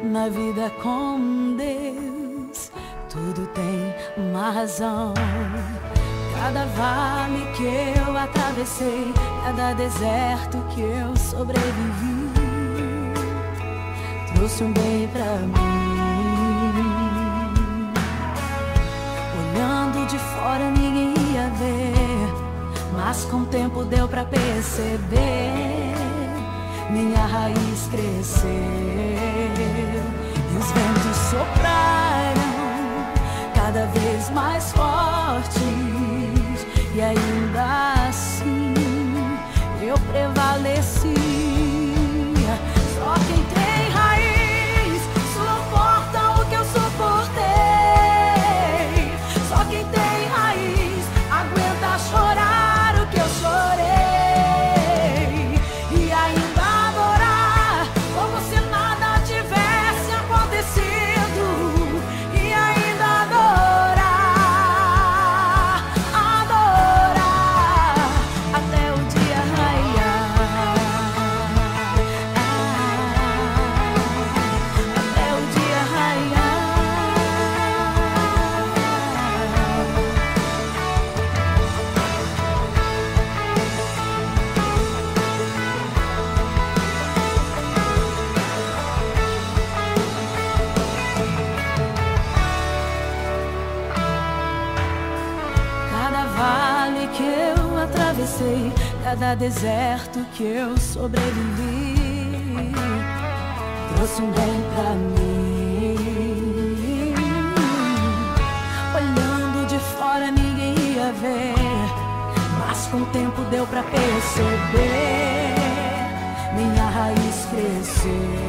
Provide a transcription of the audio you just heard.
Na vida com Deus, tudo tem uma razão. Cada vale que eu atravessei, cada deserto que eu sobrevivi, trouxe um bem pra mim. Olhando de fora ninguém ia ver, mas com o tempo deu pra perceber. Minha raiz cresceu e os ventos sopraram cada vez mais fortes, e ainda assim eu prevaleci. Só quem tem raiz suporta o que eu suportei. Só quem tem raiz aguenta chorar o que eu chorei, e ainda adorar como se nada tivesse acontecido, e ainda adorar, adorar até o dia raiar, até o dia raiar. Cada vale que eu atravessei, cada deserto que eu sobrevivi, trouxe um bem pra mim. Olhando de fora ninguém ia ver, mas com o tempo deu pra perceber. Minha raiz cresceu